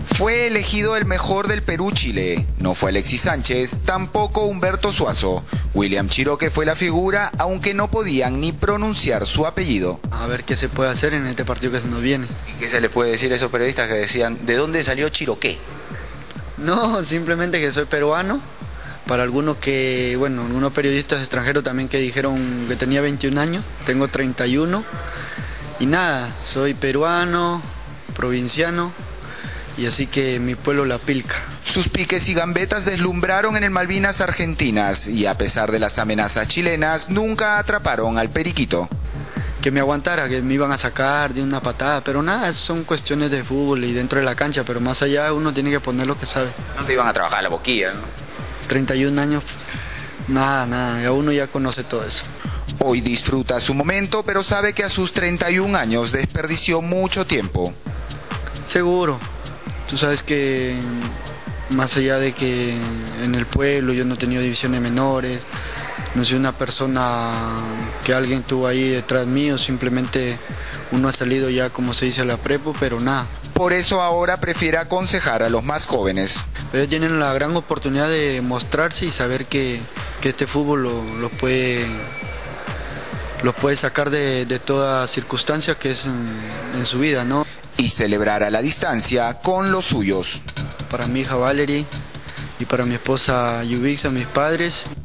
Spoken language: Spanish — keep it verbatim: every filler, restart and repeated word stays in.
Fue elegido el mejor del Perú-Chile. No fue Alexis Sánchez, tampoco Humberto Suazo. William Chiroque fue la figura, aunque no podían ni pronunciar su apellido. A ver qué se puede hacer en este partido que se nos viene. ¿Y qué se le puede decir a esos periodistas que decían, ¿de dónde salió Chiroque? No, simplemente que soy peruano. Para algunos que, bueno, algunos periodistas extranjeros también que dijeron que tenía veintiún años, tengo treinta y uno. Y nada, soy peruano, provinciano, y así que mi pueblo la pilca. Sus piques y gambetas deslumbraron en el Malvinas Argentinas y a pesar de las amenazas chilenas, nunca atraparon al periquito. Que me aguantara, que me iban a sacar de una patada, pero nada, son cuestiones de fútbol y dentro de la cancha, pero más allá uno tiene que poner lo que sabe. No te iban a trabajar a la boquilla, ¿no? treinta y un años, nada, nada, ya uno ya conoce todo eso. Hoy disfruta su momento, pero sabe que a sus treinta y un años desperdició mucho tiempo. Seguro. Tú sabes que más allá de que en el pueblo yo no he tenido divisiones menores, no soy una persona que alguien tuvo ahí detrás mío, simplemente uno ha salido ya, como se dice, a la prepo, pero nada. Por eso ahora prefiere aconsejar a los más jóvenes. Ellos tienen la gran oportunidad de mostrarse y saber que, que este fútbol lo, lo puede, los puede sacar de, de toda circunstancia que es en, en su vida, ¿no? Y celebrar a la distancia con los suyos. Para mi hija Valerie y para mi esposa Yubixa, mis padres.